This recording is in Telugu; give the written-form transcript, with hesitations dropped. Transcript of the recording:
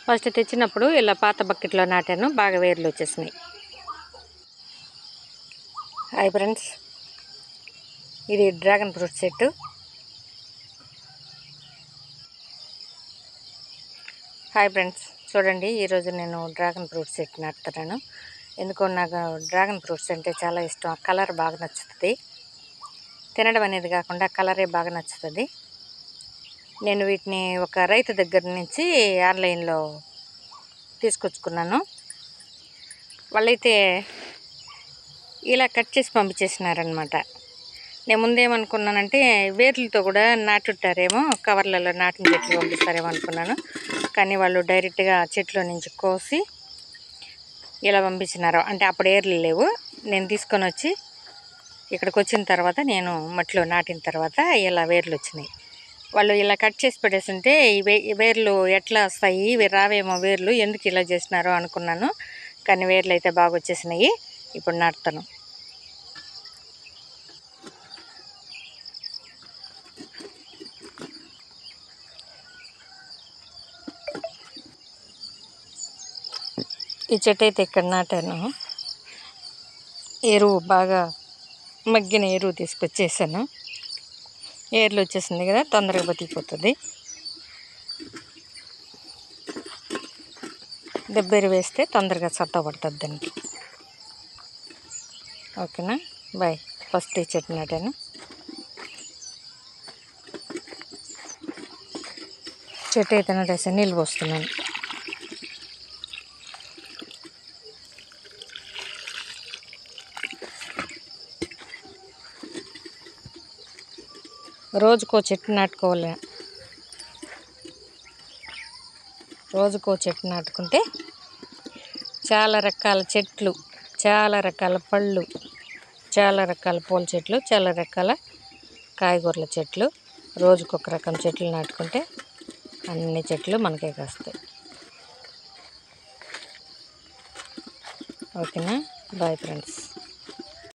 ఫస్ట్ తెచ్చినప్పుడు ఇలా పాత బకెట్లో నాటాను, బాగా వేర్లు వచ్చేసినాయి. హాయ్ ఫ్రెండ్స్, ఇది డ్రాగన్ ఫ్రూట్ చెట్టు. హాయ్ ఫ్రెండ్స్, చూడండి ఈరోజు నేను డ్రాగన్ ఫ్రూట్ చెట్టు నాటుతున్నాను. ఎందుకో నాకు డ్రాగన్ ఫ్రూట్స్ అంటే చాలా ఇష్టం. ఆ కలర్ బాగా నచ్చుతుంది, తినడం అనేది కాకుండా కలరే బాగా నచ్చుతుంది. నేను వీటిని ఒక రైతు దగ్గర నుంచి ఆన్లైన్లో తీసుకొచ్చుకున్నాను. వాళ్ళైతే ఇలా కట్ చేసి పంపించేసినారనమాట. నేను ముందేమనుకున్నానంటే వేర్లతో కూడా నాటుతారేమో, కవర్లలో నాటిన చెట్లు పంపిస్తారేమో అనుకున్నాను. కానీ వాళ్ళు డైరెక్ట్గా చెట్లో నుంచి కోసి ఇలా పంపించినారు. అంటే అప్పుడు ఏర్లు లేవు. నేను తీసుకొని వచ్చి ఇక్కడికి వచ్చిన తర్వాత నేను మట్టిలో నాటిన తర్వాత ఇలా వేర్లు వచ్చినాయి. వాళ్ళు ఇలా కట్ చేసి పెట్టేస్తుంటే ఈ వేర్లు ఎట్లా వస్తాయి, ఇవి రావేమో వేర్లు, ఎందుకు ఇలా చేసినారో అనుకున్నాను. కానీ వేర్లు అయితే బాగా వచ్చేసినాయి. ఇప్పుడు నాటుతాను. ఈ చెట్టు అయితే ఇక్కడ నాటాను. ఎరువు బాగా మగ్గిన ఎరువు తీసుకొచ్చేసాను. ఏర్లు వచ్చేసింది కదా, తొందరగా బతికిపోతుంది. దెబ్బెరు వేస్తే తొందరగా చట్టబడుతుంది దానికి. ఓకేనా, బాయ్. ఫస్ట్ ఈ చెట్టు నాటాను. చెట్టు అయితే నాటేసి నీళ్ళు పోస్తున్నాను. రోజుకో చెట్టు నాటుకోవాలి. రోజుకో చెట్టు నాటుకుంటే చాలా రకాల చెట్లు, చాలా రకాల పళ్ళు, చాలా రకాల పూల చెట్లు, చాలా రకాల కాయగూరల చెట్లు, రోజుకొక రకం చెట్లు నాటుకుంటే అన్ని చెట్లు మనకే కాస్తాయి. ఓకేనా, బాయ్ ఫ్రెండ్స్.